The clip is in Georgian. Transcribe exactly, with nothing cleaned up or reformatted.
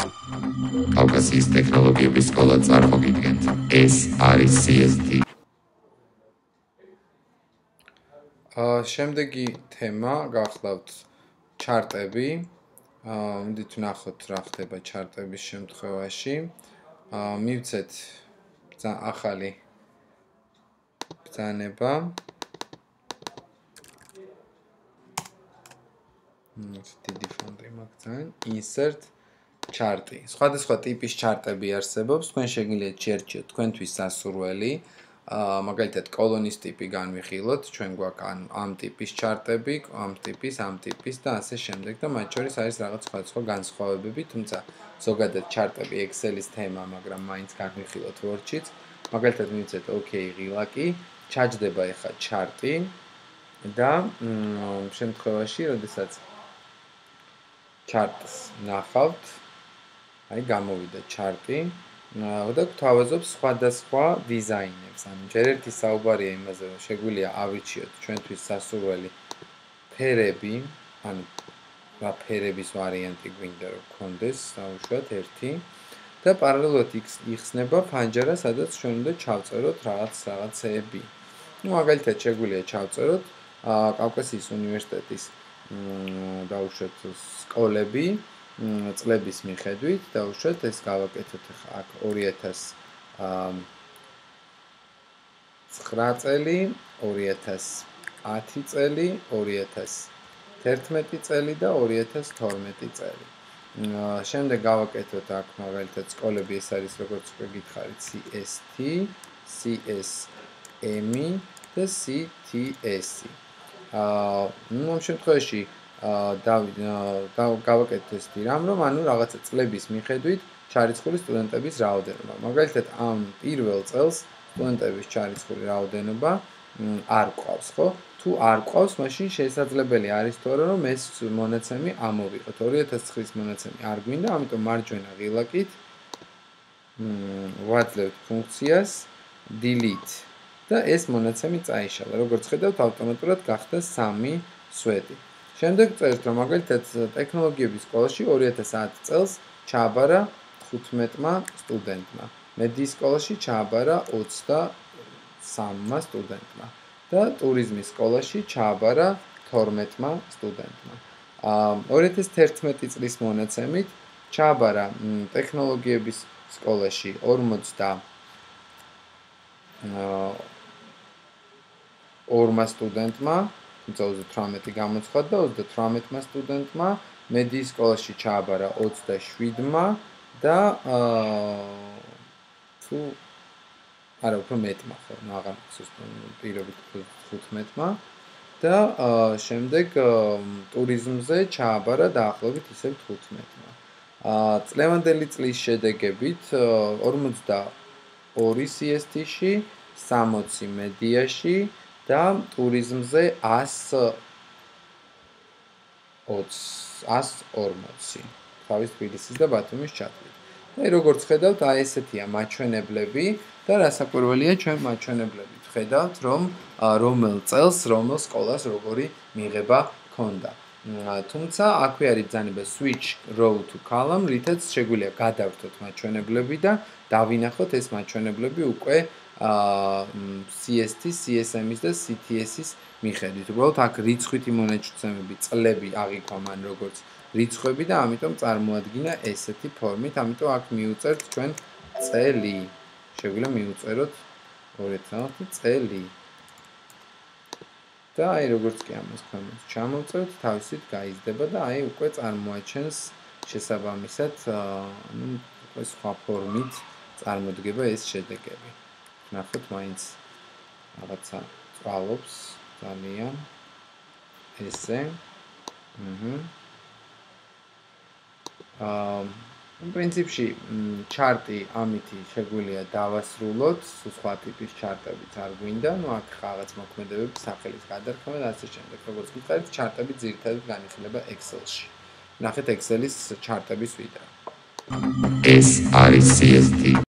კავკასიის ტექნოლოგიების სკოლა წარმოგიდგენთ. ეს არის C S T. შემდეგი თემა გახლავთ ჩარტები. მოდით ვნახოთ რა ხდება ჩარტების შემთხვევაში. მივცეთ ახალი ბრძანება. დიდი ფონტი მაგძალიან. Insert ჩარტი. სხვადასხვა ტიპის ჩარტები არსებობს. თქვენ შეგიძლიათ შეერჩიოთ თქვენთვის სასურველი. მაგალითად კოლონის ტიპი განვიხილოთ. ჩვენ გვაქვს ამ ტიპის ჩარტები, ამ ტიპის, ამ ტიპის და ასე შემდეგ და მათ შორის არის რაღაც სხვადასხვა განსხვავებები, თუმცა ზოგადად ჩარტები Excel-ის თემა, მაგრამ მაინც განვიხილოთ Word-შიც. მაგალითად მივცეთ OK ღილაკი, ჩაჯდება ახლა ჩარტი და შემთხვევაში, როდესაც ჩარტს ნახავთ, აი გამოვიდა ჩარტი და გვთავაზობს სხვადასხვა დიზაინებს. ანუ ჯერ ერთი საუბარია იმაზე, რომ შეგვიძლია ავირჩიოთ ჩვენთვის სასურველი ფერები, ანუ რა ფერების ვარიანტი გვინდა რომ გქონდეს, დავუშვათ ერთი და პარალელურად იხსნება ფანჯარა, სადაც ჩვენ უნდა ჩავწეროთ რაღაც რაღაცეები. ну, მაგალითად შეგვიძლია ჩავწეროთ კავკასიის უნივერსიტეტის დავუშვათ სკოლები წლების მიხედვით, დავუშვათ ეს გავაკეთოთ აქ ორი ათას ცხრა წელი, ორი ათას ათი წელი, ორი ათას თერთმეტი წელი და ორი ათას თორმეტი წელი. შემდეგ გავაკეთოთ აქ მაგალითად სკოლები, ეს არის როგორც უკვე გითხარით C S T, C S M და C T S. ну, ამ შემთხვევაში და გავაკეთეთ ესეთი რამ, რომ ანუ რაღაცა წლების მიხედვით ჩარიცხული სტუდენტების რაოდენობა. მაგალითად, ამ პირველ წელს სტუდენტების ჩარიცხული რაოდენობა არ გვყავს, ხო? თუ არ გვყავს, მაშინ შესაძლებელი არის თორე რომ ეს მონაცემი ამოვიღოთ. ორი ათას ცხრის მონაცემი არ გვინდა, ამიტომ მარჯვენა ღილაკით ვაძლევთ ფუნქციას delete და ეს მონაცემი წაიშალა. როგორც ხედავთ, ავტომატურად გახდა სამი სვეტი. შემდეგ წერთ, რომ მაგალითად ტექნოლოგიების სკოლაში ორი ათას ათი წელს ჩააბარა თხუთმეტმა სტუდენტმა. მედიის სკოლაში ჩააბარა ოცდასამმა სტუდენტმა და ტურიზმის სკოლაში ჩააბარა თორმეტმა სტუდენტმა. ორი ათას თერთმეტი წლის მონაცემით ჩააბარა ტექნოლოგიების სკოლაში ორმოცდაორმა სტუდენტმა, თუმცა ოცდათვრამეტი გამოცხადდა და ოცდათვრამეტმა სტუდენტმა, მედიის სკოლაში ჩააბარა ოცდაშვიდმა და თუ არა უფრო მეტმა ხო, ну აღარ მახსოვს პირობით თხუთმეტმა და შემდეგ ტურიზმზე ჩააბარა დაახლოებით ისევ თხუთმეტმა. წლევანდელი წლის შედეგებით ორმოცდაორი C S T-ში, სამოცი მედიაში და ტურიზმზე ასს ორმოცი. თავის თბილისის და ბათუმის ჩათვლით. აი როგორც ხედავთ, აი ესეთია მაჩვენებლები და რასაკვირველია ჩვენ მაჩვენებლებით ხედავთ, რომ რომელ წელს, რომელ სკოლას როგორი მიღება ჰქონდა. თუმცა აქვე არის ბრძანება switch row to column, რითაც შეგვიძლია გადავრთოთ მაჩვენებლები და დავინახოთ ეს მაჩვენებლები უკვე C S T, C S M-ის და C T S-ის მიხედვით. უბრალოდ აქ რიცხვითი მონაცემები, წლები აღიქვა მან როგორც რიცხვები და ამიტომ წარმოადგინა ესეთი ფორმით, ამიტომ აქ მივუწერთ ჩვენ წელი. შეგვიძლია მივუწეროთ ორი ათას ათი წელი. და აი როგორც კი ამას ქვემოთ ჩამოვწერთ, თავისით გაიზრდება და აი უკვე წარმოაჩენს შესაბამისად, ну, უკვე სხვა ფორმით წარმოდგება ეს შედეგები. ნახოთ მაინც რაღაცა წვალობს ძალიან ესე. აჰა. პრინციპში ჩარტი ამითი შეგვიძლია დავასრულოთ, სხვა ტიპის ჩარტებიც არ გვინდა, ну აქ რაღაც მოქმედებები, სახელის გადარქმევა და ასე შემდეგ. როგორც გითხარით, ჩარტები ძირითადად განიხილება Excel-ში. ნახეთ Excel-ის ჩარტების ვიდეო. ეს არის C S T.